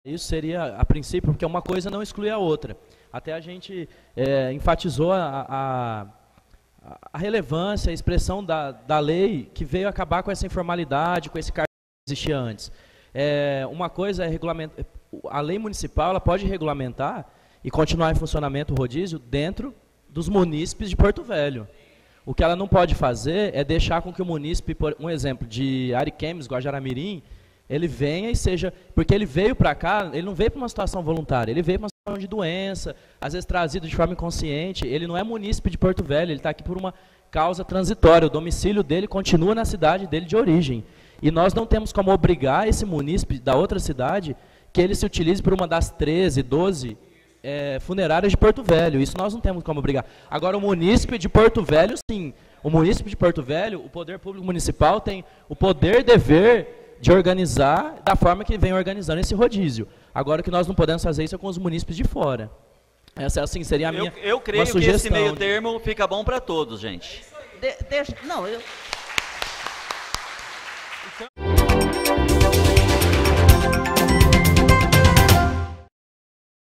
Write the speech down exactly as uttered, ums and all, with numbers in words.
Isso seria, a princípio, porque uma coisa não exclui a outra. Até a gente é, enfatizou a, a, a relevância, a expressão da, da lei que veio acabar com essa informalidade, com esse cargo que existia antes. É, uma coisa é regulamentar, a lei municipal ela pode regulamentar e continuar em funcionamento o rodízio dentro dos munícipes de Porto Velho. O que ela não pode fazer é deixar com que o munícipe, por um exemplo, de Ariquemes, Guajará-Mirim, ele venha e seja... Porque ele veio para cá, ele não veio para uma situação voluntária, ele veio para uma situação de doença, às vezes trazido de forma inconsciente. Ele não é munícipe de Porto Velho, ele está aqui por uma causa transitória. O domicílio dele continua na cidade dele de origem. E nós não temos como obrigar esse munícipe da outra cidade que ele se utilize por uma das treze, doze é, funerárias de Porto Velho. Isso nós não temos como obrigar. Agora, o munícipe de Porto Velho, sim. O munícipe de Porto Velho, o poder público municipal tem o poder dever de organizar da forma que vem organizando esse rodízio. Agora, o que nós não podemos fazer isso é com os munícipes de fora. Essa, assim, seria a minha Eu, eu creio que esse meio termo fica bom para todos, gente. De, deixa, não, eu... Então...